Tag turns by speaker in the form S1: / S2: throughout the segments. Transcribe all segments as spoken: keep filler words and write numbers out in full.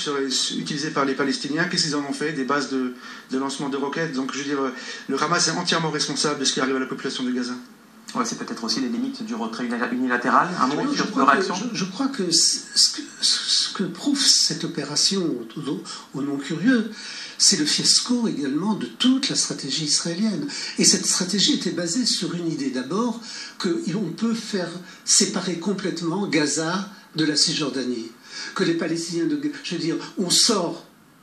S1: seraient utilisées par les Palestiniens. Qu'est-ce qu'ils en ont fait? Des bases de, de lancement de roquettes. Donc je veux dire, le Hamas est entièrement responsable de ce qui arrive à la population de Gaza.
S2: Ouais, c'est peut-être aussi les limites du retrait unilatéral, un mot
S3: je,
S2: de
S3: crois
S2: réaction.
S3: que, je, je crois que ce, que ce que prouve cette opération au, au nom curieux, c'est le fiasco également de toute la stratégie israélienne. Et cette stratégie était basée sur une idée d'abord qu'on peut faire séparer complètement Gaza de la Cisjordanie. Que les Palestiniens, de, je veux dire, on sort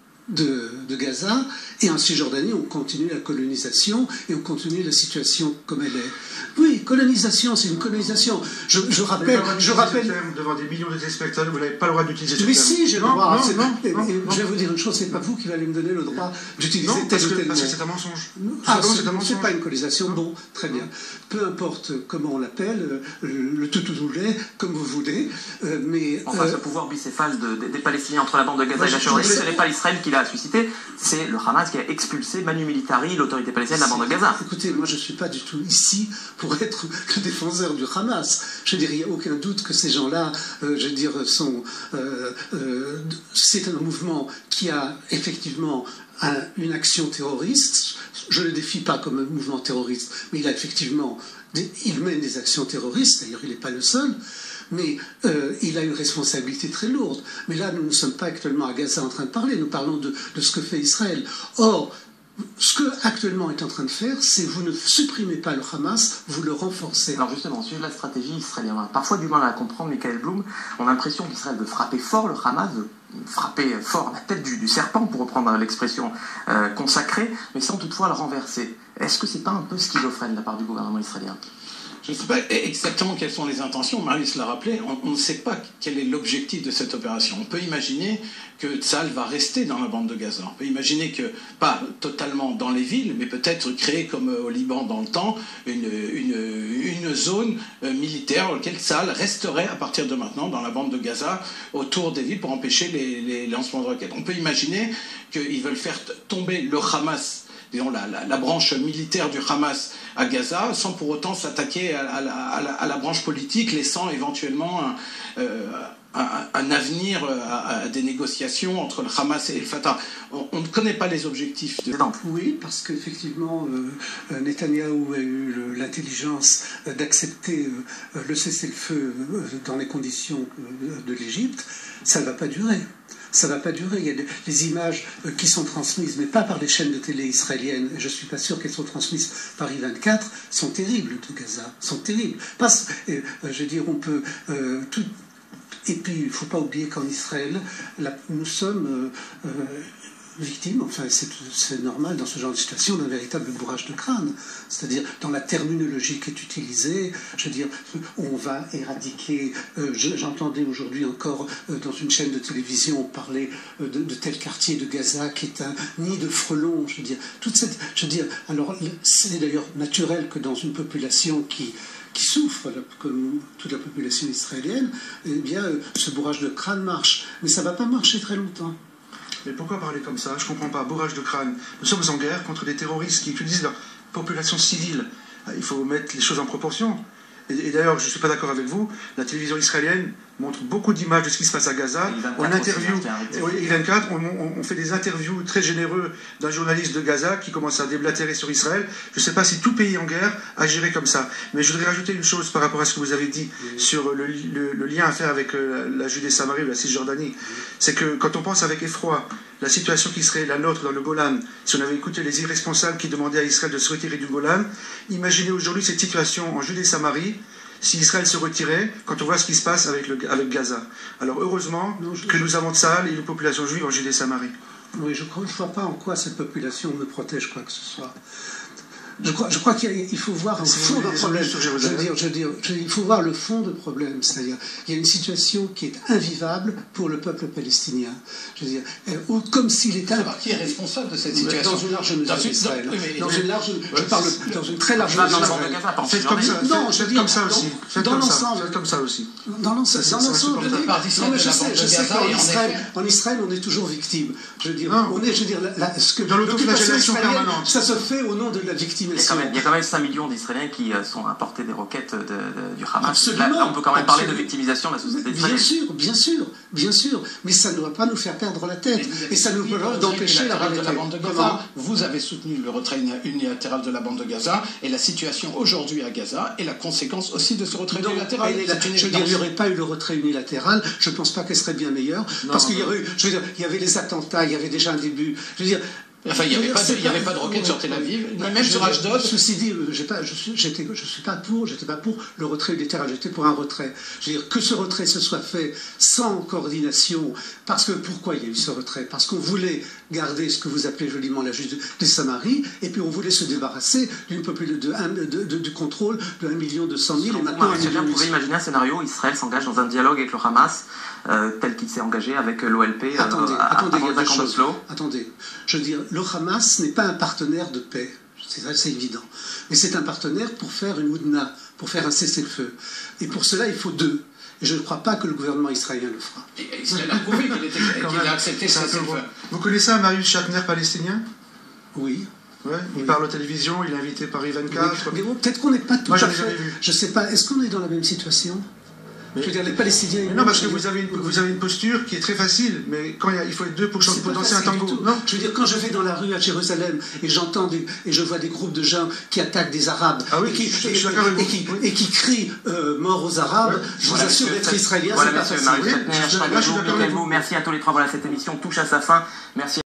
S3: de, de Gaza et en Cisjordanie on continue la colonisation et on continue la situation comme elle est. Oui, colonisation, c'est une colonisation. Je, je rappelle, je rappelle
S1: devant des millions de téléspectateurs, vous n'avez pas le droit d'utiliser ce terme.
S3: Mais si, j'ai le droit.
S1: Non, non,
S3: et,
S1: non,
S3: et,
S1: non.
S3: Je vais vous dire une chose, c'est pas vous qui allez me donner le droit d'utiliser tel ou tel mot.
S1: Parce que c'est un mensonge.
S3: Ah,
S1: c'est
S3: pas une colonisation. Bon, très bien. Peu importe comment on l'appelle, le tout ou lait, comme vous voulez. Euh, mais
S2: enfin,
S3: euh,
S2: ce pouvoir bicéphale de, de, des Palestiniens entre la bande de Gaza et la Cisjordanie, ce n'est pas l'Israël qui l'a suscité, c'est le Hamas qui a expulsé Manu Militari, l'autorité palestinienne de la bande de Gaza.
S3: Écoutez, moi je ne suis pas du tout ici pour être le défenseur du Hamas. Je veux dire, il n'y a aucun doute que ces gens-là, euh, je veux dire, sont. Euh, euh, c'est un mouvement qui a effectivement un, une action terroriste. Je ne le défie pas comme un mouvement terroriste, mais il a effectivement. Des, il mène des actions terroristes, d'ailleurs il n'est pas le seul. Mais euh, il a une responsabilité très lourde. Mais là, nous ne sommes pas actuellement à Gaza en train de parler, nous parlons de, de ce que fait Israël. Or, ce que actuellement est en train de faire, c'est vous ne supprimez pas le Hamas, vous le renforcez.
S2: Alors justement, sur la stratégie israélienne, on a parfois du mal à comprendre, Michael Blum. On a l'impression qu'Israël veut frapper fort le Hamas, veut frapper fort la tête du, du serpent, pour reprendre l'expression euh, consacrée, mais sans toutefois le renverser. Est-ce que c'est pas un peu schizophrène de la part du gouvernement israélien ?
S4: Je ne sais pas exactement quelles sont les intentions, Marius l'a rappelé, on, on ne sait pas quel est l'objectif de cette opération. On peut imaginer que Tsahal va rester dans la bande de Gaza. On peut imaginer que, pas totalement dans les villes, mais peut-être créer comme au Liban dans le temps, une, une, une zone militaire dans laquelle Tsahal resterait à partir de maintenant dans la bande de Gaza, autour des villes pour empêcher les, les lancements de roquettes. On peut imaginer qu'ils veulent faire tomber le Hamas, disons, la, la, la branche militaire du Hamas à Gaza, sans pour autant s'attaquer à, à, à, la, à la branche politique, laissant éventuellement un, euh, un, un avenir à, à des négociations entre le Hamas et le Fatah. On, on ne connaît pas les objectifs de...
S3: Oui, parce qu'effectivement, euh, Netanyahou a eu l'intelligence d'accepter euh, le cessez-le-feu dans les conditions de l'Égypte. Ça ne va pas durer. Ça ne va pas durer. Il y a des, des images euh, qui sont transmises, mais pas par les chaînes de télé israéliennes. Je ne suis pas sûr qu'elles sont transmises par I vingt-quatre. Sont terribles de Gaza. Sont terribles. Parce, euh, je veux dire, on peut euh, tout. Et puis, il ne faut pas oublier qu'en Israël, là, nous sommes euh, euh, victimes, enfin c'est normal dans ce genre de situation, d'un véritable bourrage de crâne. C'est-à-dire, dans la terminologie qui est utilisée, je veux dire, on va éradiquer, euh, j'entendais aujourd'hui encore euh, dans une chaîne de télévision parler euh, de, de tel quartier de Gaza qui est un nid de frelons, je veux dire, toute cette, je veux dire, alors c'est d'ailleurs naturel que dans une population qui qui souffre, comme toute la population israélienne, eh bien, ce bourrage de crâne marche. Mais ça ne va pas marcher très longtemps.
S1: Mais pourquoi parler comme ça? Je ne comprends pas. Bourrage de crâne. Nous sommes en guerre contre des terroristes qui utilisent leur population civile. Il faut mettre les choses en proportion. Et, et d'ailleurs, je ne suis pas d'accord avec vous, la télévision israélienne montre beaucoup d'images de ce qui se passe à Gaza. On interview, I vingt-quatre, on, on, on fait des interviews très généreux d'un journaliste de Gaza qui commence à déblatérer sur Israël. Je ne sais pas si tout pays en guerre agirait comme ça. Mais je voudrais rajouter une chose par rapport à ce que vous avez dit oui. sur le, le, le lien à faire avec euh, la Judée-Samarie ou la Cisjordanie. Oui. C'est que quand on pense avec effroi la situation qui serait la nôtre dans le Golan, si on avait écouté les irresponsables qui demandaient à Israël de se retirer du Golan, imaginez aujourd'hui cette situation en Judée-Samarie, si Israël se retirait, quand on voit ce qui se passe avec, le, avec Gaza. Alors heureusement non, je, que nous avons Tsahal et une population juive en Judée-Samarie.
S3: Oui, je ne vois pas en quoi cette population ne protège quoi que ce soit. Je crois, je crois qu'il faut voir un fond de problème. Je veux dire, je veux dire, il faut voir le fond de problème. C'est-à-dire, il y a une situation qui est invivable pour le peuple palestinien. Je veux dire, ou comme s'il était.
S4: Qui est responsable de cette situation?
S3: Dans une large mesure d'Israël. Dans une large, je parle dans une très large
S2: mesure.
S1: Faites comme ça. Non, je veux dire comme ça aussi.
S3: Dans l'ensemble.
S1: Faites comme ça aussi.
S3: Dans l'ensemble. Dans l'ensemble. Non, mais je sais, je sais qu'en Israël, en Israël, on est toujours victime. Je veux dire, on est, je veux dire, ce que
S1: dans l'autoflagellation permanente.
S3: Ça se fait au nom de la victime. estimation.
S2: Il y a quand même cinq millions d'Israéliens qui sont à portée des roquettes de, de, du Hamas.
S3: Absolument.
S2: Là, là, on peut quand même
S3: Absolument.
S2: parler de victimisation de la société
S3: Bien
S2: israélienne.
S3: sûr, bien sûr, bien sûr. Mais ça ne doit pas nous faire perdre la tête. Et ça nous permet d'empêcher la
S4: de la
S3: réalité.
S4: bande de Gaza. Vous avez soutenu le retrait unilatéral de la bande de Gaza et la situation aujourd'hui à Gaza est la conséquence aussi de ce retrait
S3: Non,
S4: unilatéral.
S3: elle est là. Je veux dire, il n'y aurait pas eu le retrait unilatéral. Je ne pense pas qu'elle serait bien meilleure.
S2: Non,
S3: parce qu'il y
S2: non.
S3: aurait eu, je veux dire, il y avait les attentats, il y avait déjà un début. Je veux dire,
S4: Enfin, il n'y avait, avait pas de roquettes sur Tel Aviv, même sur Ashdod.
S3: Ceci dit, j'ai pas, je suis, j'étais, je suis pas pour, j'étais pas pour le retrait unilatéral, j'étais pour un retrait. Je veux dire, que ce retrait se soit fait sans coordination, parce que pourquoi il y a eu ce retrait? Parce qu'on voulait garder ce que vous appelez joliment la justice des Samaries, et puis on voulait se débarrasser d'une population de, de, de, de, du contrôle de un million deux cent mille, et maintenant un million.
S2: Vous pouvez imaginer un scénario où Israël s'engage dans un dialogue avec le Hamas, euh, tel qu'il s'est engagé avec l'O L P.
S3: Attendez,
S2: euh,
S3: attendez,
S2: avant
S3: il y a
S2: les
S3: deux
S2: accords
S3: choses.
S2: d'Oslo.
S3: Attendez, je veux dire, le Hamas n'est pas un partenaire de paix, c'est évident, mais c'est un partenaire pour faire une houdna, pour faire un cessez-le-feu. Et pour cela, il faut deux. Et je ne crois pas que le gouvernement israélien le fera.
S4: Israël a prouvé qu'il qu a accepté ce cessez-le-feu.
S1: Vous connaissez un Marius Shatner palestinien?
S3: Oui.
S1: Ouais, il
S3: Oui.
S1: parle aux télévisions, il est invité par I vingt-quatre.
S3: Mais bon, peut-être qu'on n'est pas tout
S1: Moi,
S3: à
S1: j'en ai
S3: fait...
S1: jamais vu.
S3: Je ne sais pas, est-ce qu'on est dans la même situation?
S1: Mais-
S3: Je veux dire, les Palestiniens...
S1: Mais non, parce que vous avez, une, vous avez une posture qui est très facile, mais quand il, y a, il faut être deux pour,
S3: C'est
S1: pour
S3: pas
S1: danser un
S3: facile du
S1: tango.
S3: tout.
S1: Non.
S3: Je veux dire, quand je vais dans la rue à Jérusalem et j'entends des, et je vois des groupes de gens qui attaquent des Arabes
S1: Ah oui,
S3: et, qui,
S1: je- je
S3: et-
S1: suis d'accord avec
S3: et
S1: vous.
S3: qui,
S1: Oui.
S3: et qui crient euh, mort aux Arabes,
S1: Ouais.
S3: je
S2: Voilà,
S3: vous assure
S2: monsieur,
S3: d'être
S2: c'est-
S3: israélien,
S2: Voilà,
S3: c'est pas
S2: monsieur
S3: facile.
S2: Marius
S1: Oui,
S2: Shatner,
S1: je-
S2: Shragadou,
S1: là, je suis d'accord avec
S2: Michael
S1: vous.
S2: Mou, merci à tous les trois. Voilà, cette émission touche à sa fin. Merci.